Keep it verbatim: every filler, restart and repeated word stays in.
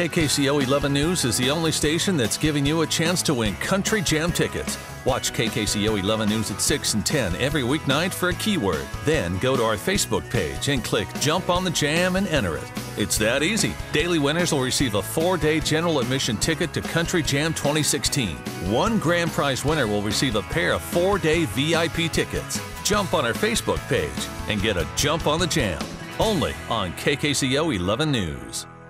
K K C O eleven News is the only station that's giving you a chance to win Country Jam tickets. Watch K K C O eleven News at six and ten every weeknight for a keyword. Then go to our Facebook page and click Jump on the Jam and enter it. It's that easy. Daily winners will receive a four-day general admission ticket to Country Jam twenty sixteen. One grand prize winner will receive a pair of four-day V I P tickets. Jump on our Facebook page and get a jump on the jam. Only on K K C O eleven News.